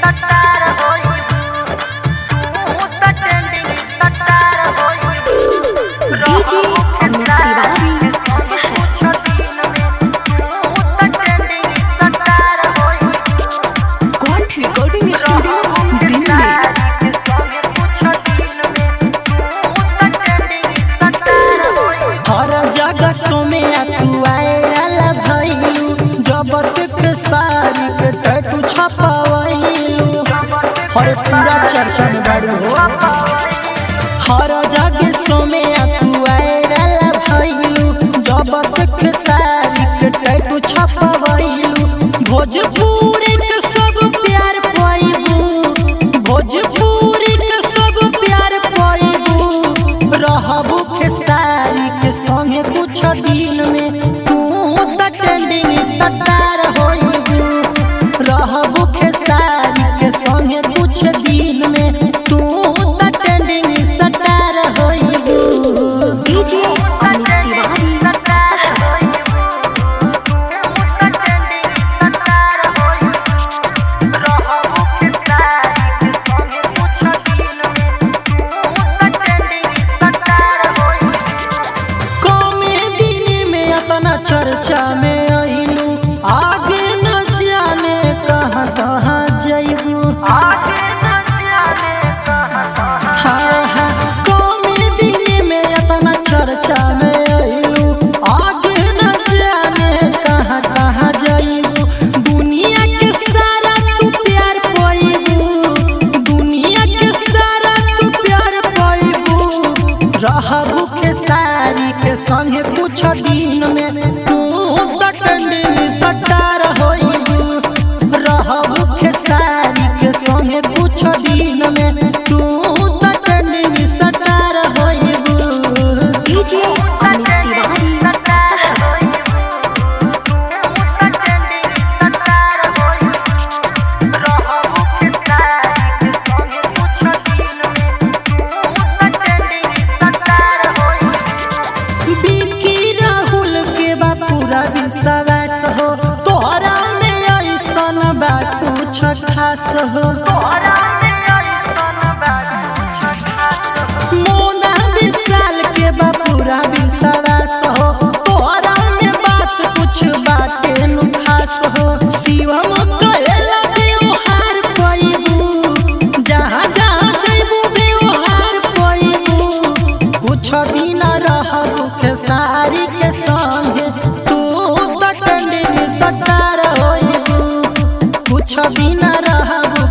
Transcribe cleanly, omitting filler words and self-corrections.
पूरा चर्चा में बाड़ी हो हर जगह सोमे तू आएला भइलू जब से खेसारी के टैटू छपवइलू भोजपुरी के सब प्यार पाइबू भोजपुरी के सब प्यार पाइबू रहबू खेसारी के संगे कुछ दिन में तू त ट्रेंडिंग स्टार होइबू रहबू खेसारी के संगे कुछ दिन में तू त ट्रेंडिंग स्टार होइबू डीजे अमित तिवारी चर्चा में आइलू आगे न जाने कहाँ कहाँ जाइबू कॉमेडी में इतना चर्चा में आइलू आगे न जाने कहाँ कहाँ जाइबू दुनिया के सारा तू प्यार पाइबू दुनिया के सारा तू प्यार पाइबू रहबू खेसारी के संगे कुछ दिन में तू त ट्रेंडिंग स्टार होइबू रहबू खेसारी के संगे कुछ दिन में तू त ट्रेंडिंग स्टार होइबू डीजे अमित तिवारी पूरा विश्वास हो तोहरा में ऐसन बा कुछ खास हो मोना विशाल के बा पूरा विश्वास हो तोहरा में बात कुछ बाटे नु खास हो शिवम कहेला व्यवहार पाइबू जहाँ जहाँ जइबू व्यवहार पाइबू कुछ दिन रहबू खेसारी के संगे स्टार होइबू कुछ दिन रहबू